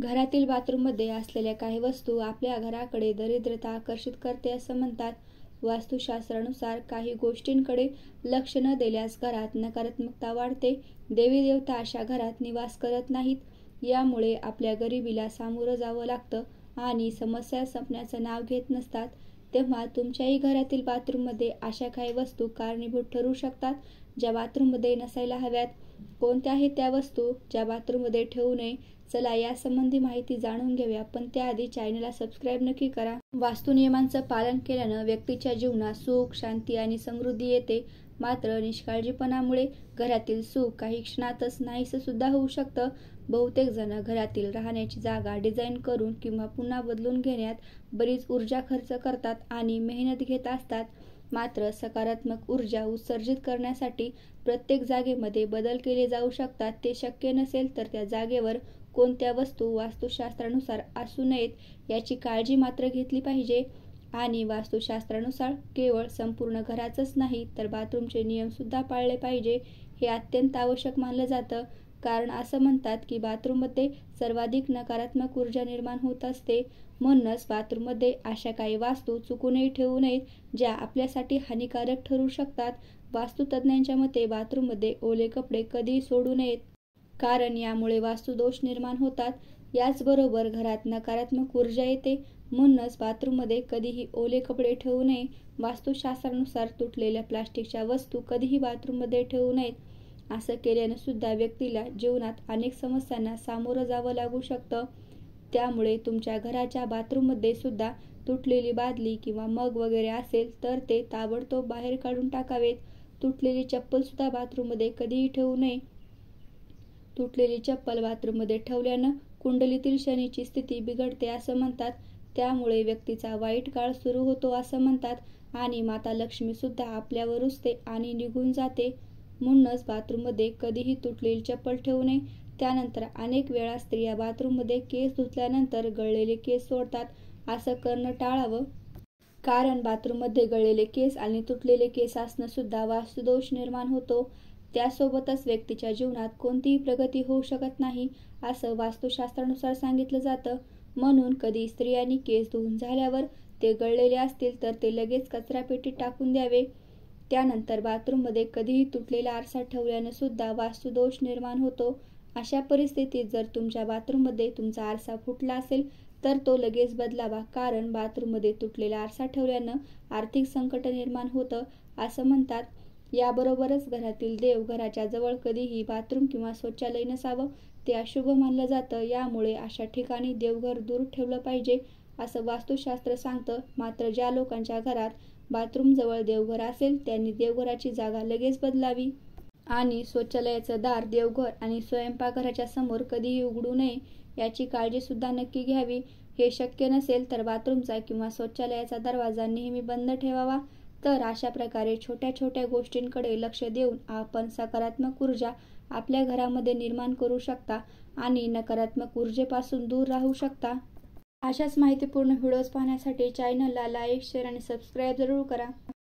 घरातील बाथरूममध्ये असलेल्या काही वस्तू आपल्या घराकडे दरिद्रता आकर्षित करते असं म्हणतात. वास्तुशास्त्रानुसार काही गोष्टींकडे लक्ष न दिल्यास घरात नकारात्मकता वाढते. देवी देवता अशा घरात निवास करत नाहीत. यामुळे आपल्या गरिबीला सामोरं जावं लागतं आणि समस्या संपण्याचं नाव घेत नसतात. तेव्हा तुमच्याही घरातील बाथरूममध्ये अशा काही वस्तू कारणीभूत ठरू शकतात, ज्या बाथरूममध्ये नसायला हव्यात. कोणत्या आहेत त्या वस्तू, ज्या बाथरूममध्ये ठेवू नये? चला यासंबंधी माहिती जाणून घेऊया, पण त्याआधी चॅनलला सबस्क्राईब नक्की करा. वास्तू नियमांचं पालन केल्यानं व्यक्तीच्या जीवनात सुख, शांती आणि समृद्धी येते. मात्र निष्काळजीपणामुळे घरातील सुख काही क्षणातच नाहीसं सुद्धा होऊ शकतं. बहुतेक जण घरातील राहण्याची जागा डिझाईन करून किंवा पुन्हा बदलून घेण्यात बरीच ऊर्जा खर्च करतात आणि मेहनत घेत असतात. मात्र सकारात्मक ऊर्जा उत्सर्जित करण्यासाठी प्रत्येक जागेमध्ये बदल केले जाऊ शकतात. ते शक्य नसेल तर त्या जागेवर कोणत्या वस्तू वास्तुशास्त्रानुसार असू नयेत याची काळजी मात्र घेतली पाहिजे. आणि वास्तुशास्त्रानुसार केवळ संपूर्ण घराचंच नाही तर बाथरूमचे नियम सुद्धा पाळले पाहिजे. हे अत्यंत आवश्यक मानलं जातं. कारण असं म्हणतात की बाथरूममध्ये सर्वाधिक नकारात्मक ऊर्जा निर्माण होत असते. म्हणूनच बाथरूममध्ये अशा काही वास्तू चुकूनही ठेवू नयेत ज्या आपल्यासाठी हानिकारक ठरू शकतात. वास्तुतज्ञांच्या मते बाथरूममध्ये ओले कपडे कधीही सोडू नयेत, कारण यामुळे वास्तुदोष निर्माण होतात. याचबरोबर घरात नकारात्मक ऊर्जा येते. म्हणूनच बाथरूममध्ये कधीही ओले कपडे ठेवू नये. वास्तुशास्त्रानुसार तुटलेल्या प्लास्टिकच्या वस्तू कधीही बाथरूममध्ये ठेवू नयेत. असं केल्यानं सुद्धा व्यक्तीला जीवनात अनेक समस्यांना सामोरं जावं लागू शकतं. त्यामुळे तुमच्या घराच्या बाथरूममध्ये सुद्धा तुटलेली बादली किंवा मग वगैरे असेल तर ते ताबडतोब बाहेर काढून टाकावेत. तुटलेली चप्पल सुद्धा बाथरूममध्ये कधीही ठेवू नये. तुटलेली चप्पल बाथरूममध्ये ठेवल्यानं कुंडलीतील शनीची स्थिती बिघडते असं म्हणतात. त्यामुळे व्यक्तीचा वाईट काळ सुरू होतो असं म्हणतात आणि माता लक्ष्मी सुद्धा आपल्यावर रुसते आणि निघून जाते. म्हणूनच बाथरूममध्ये कधीही तुटलेली चप्पल ठेवू नये. त्यानंतर अनेक वेळा स्त्रिया बाथरूममध्ये केस धुतल्यानंतर गळलेले केस सोडतात. असं करणं टाळावं, कारण बाथरूममध्ये गळलेले केस आणि तुटलेले केस असणं सुद्धा वास्तुदोष निर्माण होतो. त्यासोबतच व्यक्तीच्या जीवनात कोणतीही प्रगती होऊ शकत नाही असं वास्तुशास्त्रानुसार सांगितलं जातं. म्हणून कधी स्त्रियांनी केस धुवून झाल्यावर ते गळलेले असतील तर ते लगेच कचरापेटीत टाकून द्यावे. त्यानंतर बाथरूममध्ये कधीही तुटलेला आरसा ठेवल्यानं सुद्धा वास्तुदोष निर्माण होतो. अशा परिस्थितीत जर तुमच्या बाथरूममध्ये तुमचा आरसा फुटला असेल तर तो लगेच बदलावा, कारण बाथरूममध्ये तुटलेला आरसा ठेवल्यानं आर्थिक संकट निर्माण होतं असं म्हणतात. याबरोबरच घरातील देवघराच्या जवळ कधीही बाथरूम किंवा शौचालय नसावं, ते अशुभ मानलं जातं. यामुळे अशा ठिकाणी देवघर दूर ठेवलं पाहिजे असं वास्तुशास्त्र सांगतं. मात्र ज्या लोकांच्या घरात बाथरूमजवळ देवघर असेल त्यांनी देवघराची जागा लगेच बदलावी आणि शौचालयाचं दार देवघर आणि स्वयंपाकघराच्या समोर कधीही उघडू नये याची काळजी सुद्धा नक्की घ्यावी. हे शक्य नसेल तर बाथरूमचा किंवा शौचालयाचा दरवाजा नेहमी बंद ठेवावा. तर अशा प्रकारे छोट्या छोट्या गोष्टींकडे लक्ष देऊन आपण सकारात्मक ऊर्जा आपल्या घरामध्ये निर्माण करू शकता आणि नकारात्मक ऊर्जेपासून दूर राहू शकता. अशाच माहितीपूर्ण व्हिडिओज पाहण्यासाठी चॅनलला लाईक, शेअर आणि सबस्क्राईब जरूर करा.